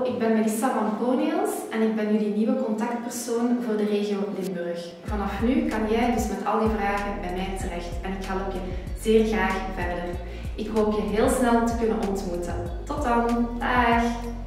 ik ben Melissa van ProNails en ik ben jullie nieuwe contactpersoon voor de regio Limburg. Vanaf nu kan jij dus met al die vragen bij mij terecht en ik help je zeer graag verder. Ik hoop je heel snel te kunnen ontmoeten. Tot dan, dag!